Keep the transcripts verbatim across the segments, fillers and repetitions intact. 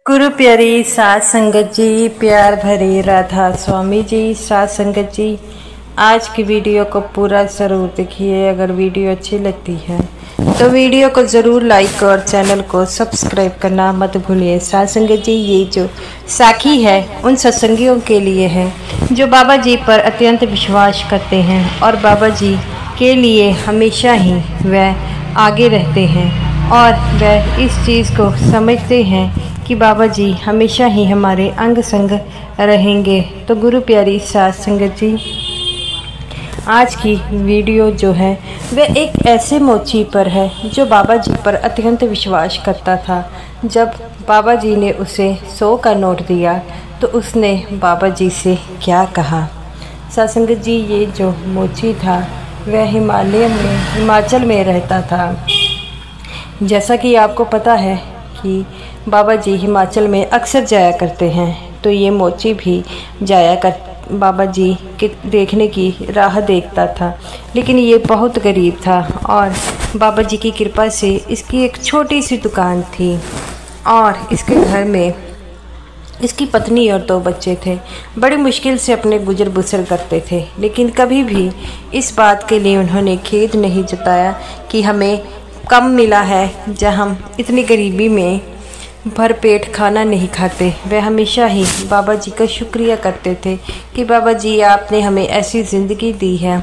गुरु प्यारी साध संगत जी, प्यार भरे राधा स्वामी जी, साध संगत जी, आज की वीडियो को पूरा ज़रूर देखिए। अगर वीडियो अच्छी लगती है तो वीडियो को ज़रूर लाइक और चैनल को सब्सक्राइब करना मत भूलिए। साध संगत जी, ये जो साखी है उन सत्संगियों के लिए है जो बाबा जी पर अत्यंत विश्वास करते हैं और बाबा जी के लिए हमेशा ही वह आगे रहते हैं और वह इस चीज़ को समझते हैं कि बाबा जी हमेशा ही हमारे अंग संग रहेंगे। तो गुरु प्यारी साध संगत जी, आज की वीडियो जो है वह एक ऐसे मोची पर है जो बाबा जी पर अत्यंत विश्वास करता था। जब बाबा जी ने उसे सौ का नोट दिया तो उसने बाबा जी से क्या कहा। साध संगत जी, ये जो मोची था वह हिमालय में हिमाचल में रहता था। जैसा कि आपको पता है कि बाबा जी हिमाचल में अक्सर जाया करते हैं, तो ये मोची भी जाया कर बाबा जी के देखने की राह देखता था। लेकिन ये बहुत गरीब था और बाबा जी की कृपा से इसकी एक छोटी सी दुकान थी और इसके घर में इसकी पत्नी और दो बच्चे थे। बड़ी मुश्किल से अपने गुजर बसर करते थे, लेकिन कभी भी इस बात के लिए उन्होंने खेद नहीं जताया कि हमें कम मिला है, जहाँ हम इतनी गरीबी में भर पेट खाना नहीं खाते। वह हमेशा ही बाबा जी का शुक्रिया करते थे कि बाबा जी आपने हमें ऐसी ज़िंदगी दी है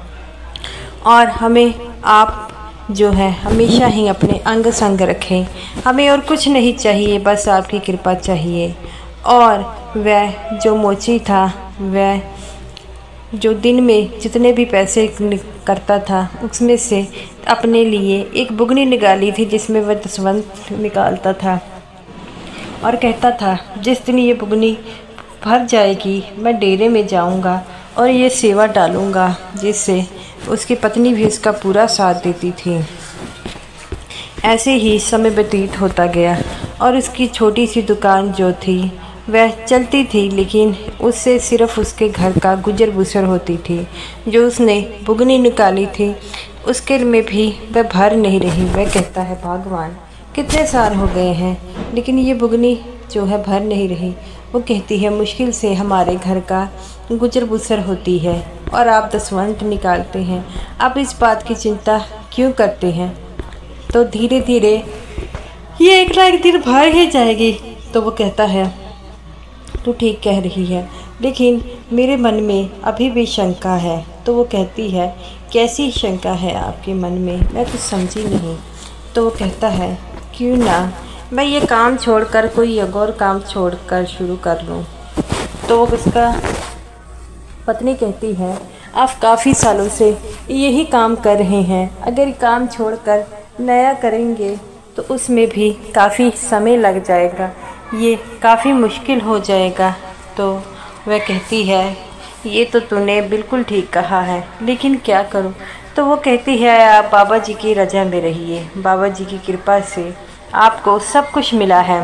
और हमें आप जो है हमेशा ही अपने अंग संग रखें। हमें और कुछ नहीं चाहिए, बस आपकी कृपा चाहिए। और वह जो मोची था वह जो दिन में जितने भी पैसे करता था उसमें से अपने लिए एक बुगनी निकाली थी जिसमें वह दसवंत निकालता था और कहता था जिस दिन ये बुगनी भर जाएगी मैं डेरे में जाऊंगा और ये सेवा डालूंगा, जिससे उसकी पत्नी भी उसका पूरा साथ देती थी। ऐसे ही समय व्यतीत होता गया और उसकी छोटी सी दुकान जो थी वह चलती थी, लेकिन उससे सिर्फ उसके घर का गुजर बसर होती थी। जो उसने बुगनी निकाली थी उसके में भी वह भर नहीं रही। वह कहता है भगवान कितने साल हो गए हैं लेकिन ये बुगनी जो है भर नहीं रही। वो कहती है मुश्किल से हमारे घर का गुजर बसर होती है और आप दसवंत निकालते हैं, आप इस बात की चिंता क्यों करते हैं। तो धीरे धीरे ये एक ना एक दिन भर ही जाएगी। तो वो कहता है तू ठीक कह रही है, लेकिन मेरे मन में अभी भी शंका है। तो वो कहती है कैसी शंका है आपके मन में, मैं कुछ समझी नहीं। तो वो कहता है क्यों ना मैं ये काम छोड़कर कोई और काम छोड़कर शुरू कर लूँ। तो वो उसका पत्नी कहती है आप काफ़ी सालों से यही काम कर रहे हैं, अगर काम छोड़कर नया करेंगे तो उसमें भी काफ़ी समय लग जाएगा, ये काफ़ी मुश्किल हो जाएगा। तो वह कहती है ये तो तूने बिल्कुल ठीक कहा है, लेकिन क्या करूं। तो वो कहती है आप बाबा जी की रज़ा में रहिए, बाबा जी की कृपा से आपको सब कुछ मिला है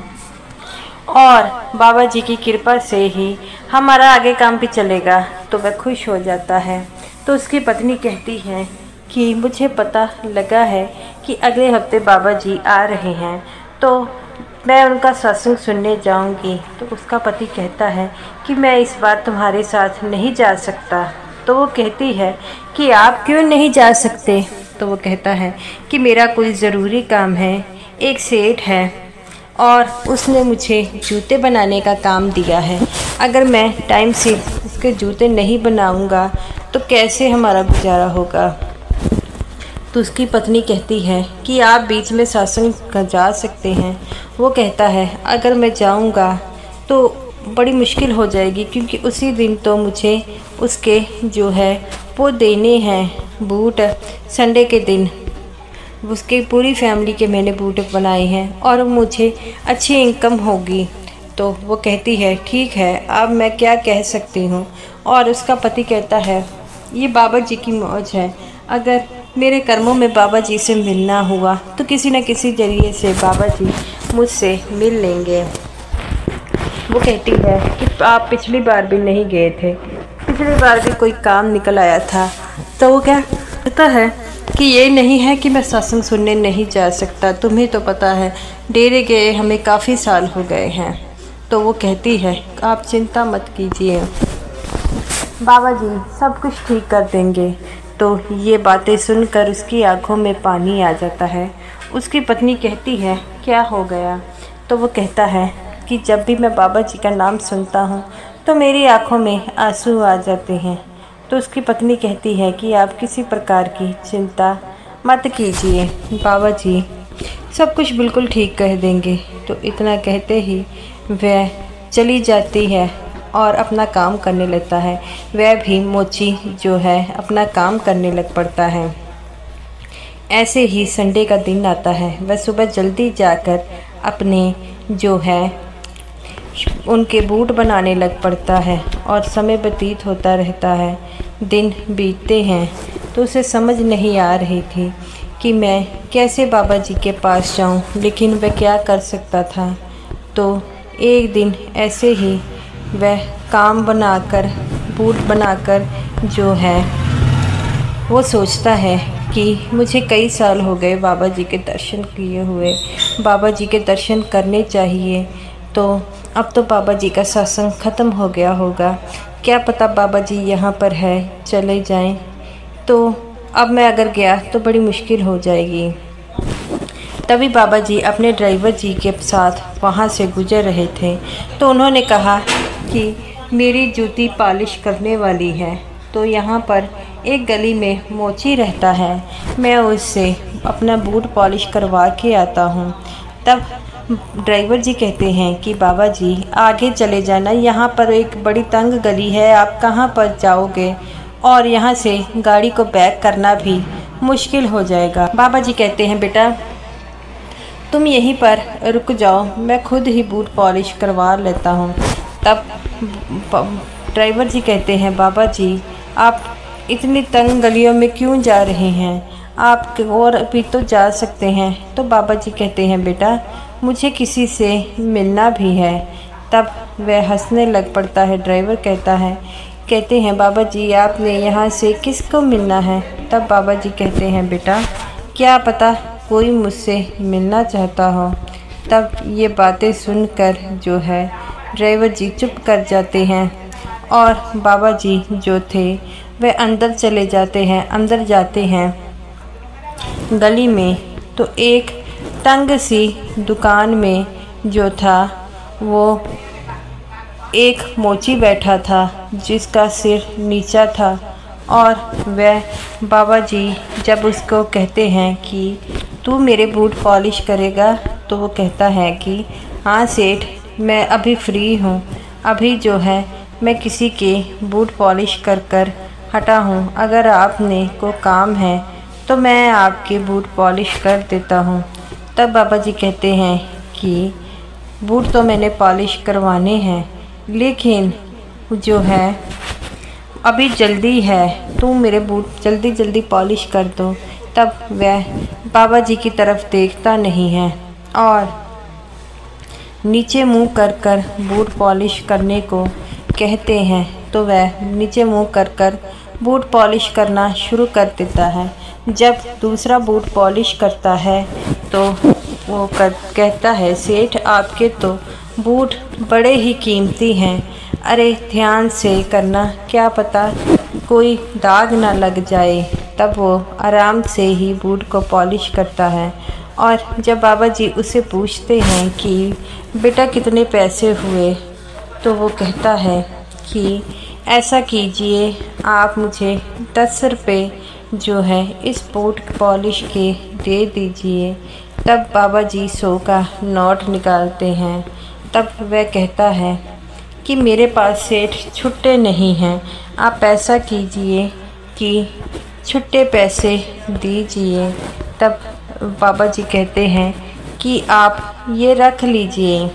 और बाबा जी की कृपा से ही हमारा आगे काम भी चलेगा। तो वह खुश हो जाता है। तो उसकी पत्नी कहती है कि मुझे पता लगा है कि अगले हफ्ते बाबा जी आ रहे हैं, तो मैं उनका सत्संग सुनने जाऊंगी। तो उसका पति कहता है कि मैं इस बार तुम्हारे साथ नहीं जा सकता। तो वो कहती है कि आप क्यों नहीं जा सकते। तो वो कहता है कि मेरा कोई ज़रूरी काम है, एक सेठ है और उसने मुझे जूते बनाने का काम दिया है, अगर मैं टाइम से उसके जूते नहीं बनाऊंगा तो कैसे हमारा गुजारा होगा। तो उसकी पत्नी कहती है कि आप बीच में सत्संग जा सकते हैं। वो कहता है अगर मैं जाऊंगा तो बड़ी मुश्किल हो जाएगी, क्योंकि उसी दिन तो मुझे उसके जो है वो देने हैं बूट। संडे के दिन उसके पूरी फैमिली के मैंने बूट बनाए हैं और मुझे अच्छी इनकम होगी। तो वो कहती है ठीक है, अब मैं क्या कह सकती हूँ। और उसका पति कहता है ये बाबा जी की मौज है, अगर मेरे कर्मों में बाबा जी से मिलना हुआ तो किसी न किसी जरिए से बाबा जी मुझसे मिल लेंगे। वो कहती है कि आप पिछली बार भी नहीं गए थे, पिछली बार भी कोई काम निकल आया था। तो वो क्या कहता है कि ये नहीं है कि मैं सत्संग सुनने नहीं जा सकता, तुम्हें तो पता है डेरे गए हमें काफ़ी साल हो गए हैं। तो वो कहती है आप चिंता मत कीजिए, बाबा जी सब कुछ ठीक कर देंगे। तो ये बातें सुनकर उसकी आंखों में पानी आ जाता है। उसकी पत्नी कहती है क्या हो गया? तो वो कहता है कि जब भी मैं बाबा जी का नाम सुनता हूँ तो मेरी आंखों में आंसू आ जाते हैं। तो उसकी पत्नी कहती है कि आप किसी प्रकार की चिंता मत कीजिए, बाबा जी सब कुछ बिल्कुल ठीक कह देंगे। तो इतना कहते ही वह चली जाती है और अपना काम करने लगता है। वह भी मोची जो है अपना काम करने लग पड़ता है। ऐसे ही संडे का दिन आता है। वह सुबह जल्दी जाकर अपने जो है उनके बूट बनाने लग पड़ता है और समय व्यतीत होता रहता है। दिन बीतते हैं तो उसे समझ नहीं आ रही थी कि मैं कैसे बाबा जी के पास जाऊं, लेकिन वह क्या कर सकता था। तो एक दिन ऐसे ही वह काम बनाकर बूट बनाकर जो है वो सोचता है कि मुझे कई साल हो गए बाबा जी के दर्शन किए हुए, बाबा जी के दर्शन करने चाहिए। तो अब तो बाबा जी का सत्संग ख़त्म हो गया होगा, क्या पता बाबा जी यहाँ पर है चले जाएं। तो अब मैं अगर गया तो बड़ी मुश्किल हो जाएगी। तभी बाबा जी अपने ड्राइवर जी के साथ वहाँ से गुजर रहे थे। तो उन्होंने कहा कि मेरी जूती पॉलिश करने वाली है, तो यहाँ पर एक गली में मोची रहता है, मैं उससे अपना बूट पॉलिश करवा के आता हूँ। तब ड्राइवर जी कहते हैं कि बाबा जी आगे चले जाना, यहाँ पर एक बड़ी तंग गली है, आप कहाँ पर जाओगे और यहाँ से गाड़ी को बैक करना भी मुश्किल हो जाएगा। बाबा जी कहते हैं बेटा तुम यहीं पर रुक जाओ, मैं खुद ही बूट पॉलिश करवा लेता हूँ। तब ड्राइवर जी कहते हैं बाबा जी आप इतनी तंग गलियों में क्यों जा रहे हैं, आप और भी तो जा सकते हैं। तो बाबा जी कहते हैं बेटा मुझे किसी से मिलना भी है। तब वह हंसने लग पड़ता है। ड्राइवर कहता है कहते हैं बाबा जी आपने यहाँ से किसको मिलना है? तब बाबा जी कहते हैं बेटा क्या पता कोई मुझसे मिलना चाहता हो। तब ये बातें सुनकर जो है ड्राइवर जी चुप कर जाते हैं और बाबा जी जो थे वह अंदर चले जाते हैं। अंदर जाते हैं गली में तो एक तंग सी दुकान में जो था वो एक मोची बैठा था जिसका सिर नीचा था। और वह बाबा जी जब उसको कहते हैं कि तू मेरे बूट पॉलिश करेगा, तो वो कहता है कि हाँ सेठ मैं अभी फ्री हूँ, अभी जो है मैं किसी के बूट पॉलिश कर कर हटा हूँ, अगर आपने को काम है तो मैं आपके बूट पॉलिश कर देता हूँ। तब बाबा जी कहते हैं कि बूट तो मैंने पॉलिश करवाने हैं, लेकिन जो है अभी जल्दी है, तू मेरे बूट जल्दी जल्दी पॉलिश कर दो। तब वह बाबा जी की तरफ देखता नहीं है और नीचे मुंह कर कर बूट पॉलिश करने को कहते हैं। तो वह नीचे मुंह कर कर बूट पॉलिश करना शुरू कर देता है। जब दूसरा बूट पॉलिश करता है तो वो कर कहता है सेठ आपके तो बूट बड़े ही कीमती हैं, अरे ध्यान से करना, क्या पता कोई दाग ना लग जाए। तब वो आराम से ही बूट को पॉलिश करता है। और जब बाबा जी उसे पूछते हैं कि बेटा कितने पैसे हुए, तो वो कहता है कि ऐसा कीजिए आप मुझे दस रुपये जो है इस बूट पॉलिश के दे दीजिए। तब बाबा जी सौ का नोट निकालते हैं। तब वह कहता है कि मेरे पास सेठ छुट्टे नहीं हैं, आप ऐसा कीजिए कि छुट्टे पैसे दीजिए। तब बाबा जी कहते हैं कि आप ये रख लीजिए।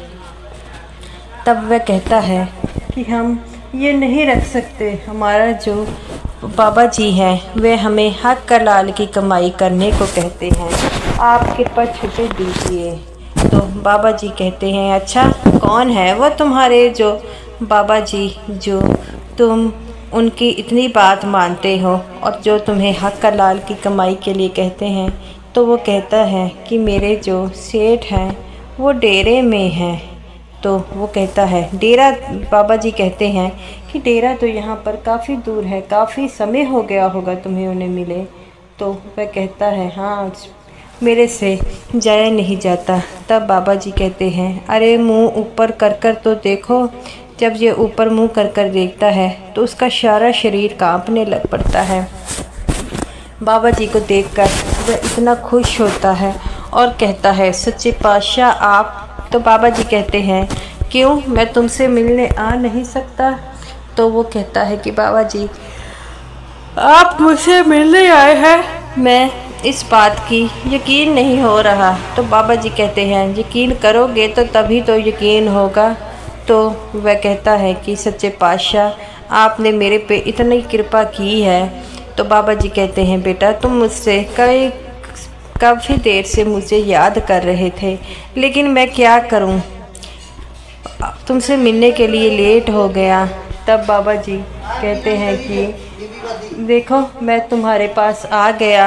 तब वह कहता है कि हम ये नहीं रख सकते, हमारा जो बाबा जी हैं वे हमें हक का लाल की कमाई करने को कहते हैं, आप कृपा छुट्टे दीजिए। तो बाबा जी कहते हैं अच्छा कौन है वो तुम्हारे जो बाबा जी जो तुम उनकी इतनी बात मानते हो और जो तुम्हें हक का लाल की कमाई के लिए कहते हैं, तो वो कहता है कि मेरे जो सेठ हैं वो डेरे में हैं। तो वो कहता है डेरा, बाबा जी कहते हैं कि डेरा तो यहाँ पर काफ़ी दूर है, काफ़ी समय हो गया होगा तुम्हें उन्हें मिले। तो वह कहता है हाँ, मेरे से जाया नहीं जाता। तब बाबा जी कहते हैं अरे मुंह ऊपर कर कर तो देखो। जब ये ऊपर मुंह कर कर देखता है तो उसका सारा शरीर कांपने लग पड़ता है। बाबा जी को देखकर वह इतना खुश होता है और कहता है सच्चे पातशाह आप। तो बाबा जी कहते हैं क्यों, मैं तुमसे मिलने आ नहीं सकता? तो वो कहता है कि बाबा जी आप मुझसे मिलने आए हैं, मैं इस बात की यकीन नहीं हो रहा। तो बाबा जी कहते हैं यकीन करोगे तो तभी तो यकीन होगा। तो वह कहता है कि सच्चे पातशाह आपने मेरे पे इतनी कृपा की है। तो बाबा जी कहते हैं बेटा तुम मुझसे कई काफ़ी देर से मुझे याद कर रहे थे, लेकिन मैं क्या करूं, तुमसे मिलने के लिए लेट हो गया। तब बाबा जी कहते हैं कि देखो मैं तुम्हारे पास आ गया।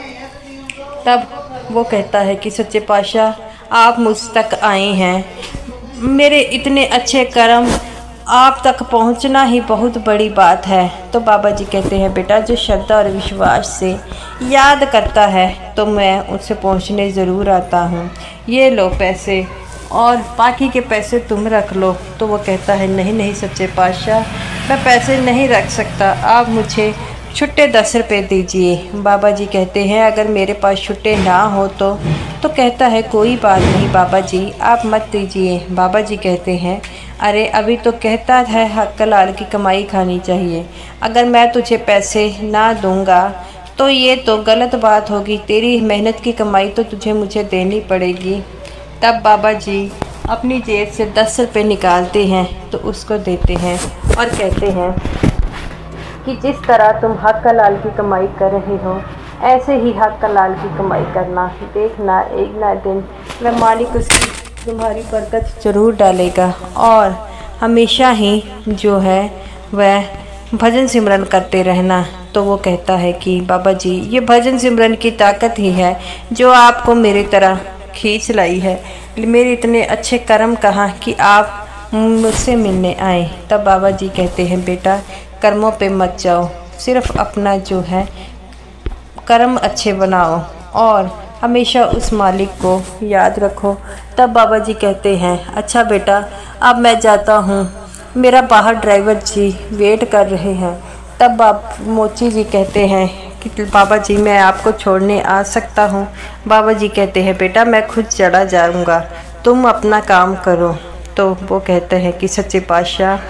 तब वो कहता है कि सच्चे पातशाह आप मुझ तक आए हैं, मेरे इतने अच्छे कर्म आप तक पहुंचना ही बहुत बड़ी बात है। तो बाबा जी कहते हैं बेटा जो श्रद्धा और विश्वास से याद करता है तो मैं उससे पहुंचने ज़रूर आता हूं। ये लो पैसे और बाकी के पैसे तुम रख लो। तो वो कहता है नहीं नहीं सच्चे पातशाह मैं पैसे नहीं रख सकता, आप मुझे छुट्टे दस रुपये दीजिए। बाबा जी कहते हैं अगर मेरे पास छुट्टे ना हो तो तो कहता है कोई बात नहीं बाबा जी आप मत दीजिए। बाबा जी कहते हैं अरे अभी तो कहता है हक लाल की कमाई खानी चाहिए, अगर मैं तुझे पैसे ना दूंगा तो ये तो गलत बात होगी, तेरी मेहनत की कमाई तो तुझे मुझे देनी पड़ेगी। तब बाबा जी अपनी जेब से दस रुपये निकालते हैं तो उसको देते हैं और कहते हैं कि जिस तरह तुम हक लाल की कमाई कर रहे हो ऐसे ही हक लाल की कमाई करना, देखना एक ना दिन वह मालिक उसकी तुम्हारी बरकत ज़रूर डालेगा और हमेशा ही जो है वह भजन सिमरन करते रहना। तो वो कहता है कि बाबा जी ये भजन सिमरन की ताकत ही है जो आपको मेरी तरह खींच लाई है, मेरे इतने अच्छे कर्म कहाँ कि आप मुझसे मिलने आए। तब बाबा जी कहते हैं बेटा कर्मों पे मत जाओ, सिर्फ अपना जो है कर्म अच्छे बनाओ और हमेशा उस मालिक को याद रखो। तब बाबा जी कहते हैं अच्छा बेटा अब मैं जाता हूँ, मेरा बाहर ड्राइवर जी वेट कर रहे हैं। तब बाप मोची जी कहते हैं कि बाबा जी मैं आपको छोड़ने आ सकता हूँ? बाबा जी कहते हैं बेटा मैं खुद चला जाऊँगा, तुम अपना काम करो। तो वो कहते हैं कि सच्चे पातशाह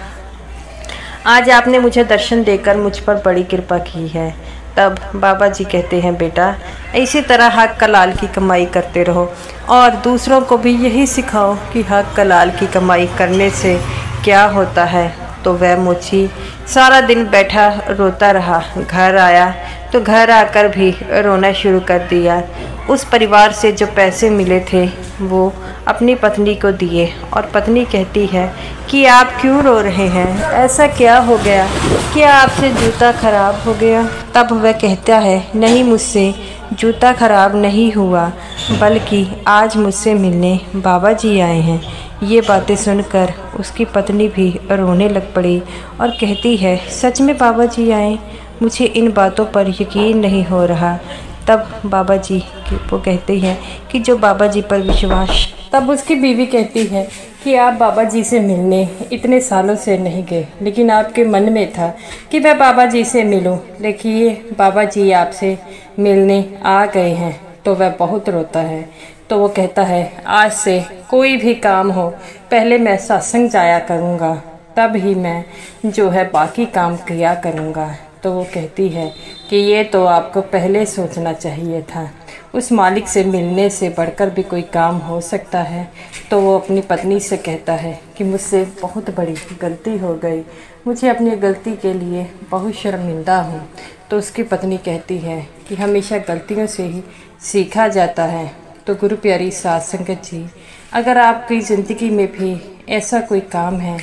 आज आपने मुझे दर्शन देकर मुझ पर बड़ी कृपा की है। तब बाबा जी कहते हैं बेटा इसी तरह हक लाल की कमाई करते रहो और दूसरों को भी यही सिखाओ कि हक लाल की कमाई करने से क्या होता है। तो वह मोची सारा दिन बैठा रोता रहा, घर आया तो घर आकर भी रोना शुरू कर दिया। उस परिवार से जो पैसे मिले थे वो अपनी पत्नी को दिए और पत्नी कहती है कि आप क्यों रो रहे हैं, ऐसा क्या हो गया, क्या आपसे जूता खराब हो गया? तब वह कहता है नहीं मुझसे जूता खराब नहीं हुआ, बल्कि आज मुझसे मिलने बाबा जी आए हैं। ये बातें सुनकर उसकी पत्नी भी रोने लग पड़ी और कहती है सच में बाबा जी आए, मुझे इन बातों पर यकीन नहीं हो रहा। तब बाबा जी वो कहते हैं कि जो बाबा जी पर विश्वास। तब उसकी बीवी कहती है कि आप बाबा जी से मिलने इतने सालों से नहीं गए, लेकिन आपके मन में था कि मैं बाबा जी से मिलूं, देखिए बाबा जी आपसे मिलने आ गए हैं। तो वह बहुत रोता है। तो वो कहता है आज से कोई भी काम हो पहले मैं सत्संग जाया करूँगा, तब ही मैं जो है बाकी काम किया करूँगा। तो वो कहती है कि ये तो आपको पहले सोचना चाहिए था, उस मालिक से मिलने से बढ़कर भी कोई काम हो सकता है। तो वो अपनी पत्नी से कहता है कि मुझसे बहुत बड़ी गलती हो गई, मुझे अपनी गलती के लिए बहुत शर्मिंदा हूँ। तो उसकी पत्नी कहती है कि हमेशा गलतियों से ही सीखा जाता है। तो गुरु प्यारी साध संगत जी, अगर आपकी ज़िंदगी में भी ऐसा कोई काम है तो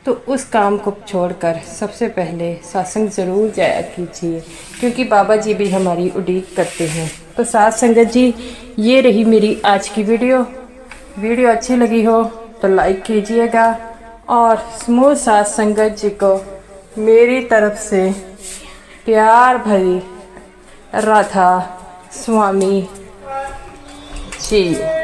तो उस काम को छोड़कर सबसे पहले सत्संग ज़रूर जाया कीजिए, क्योंकि बाबा जी भी हमारी उड़ीक करते हैं। तो साथ संगत जी, ये रही मेरी आज की वीडियो। वीडियो अच्छी लगी हो तो लाइक कीजिएगा और समूह साथ संगत जी को मेरी तरफ से प्यार भरी राधा स्वामी जी।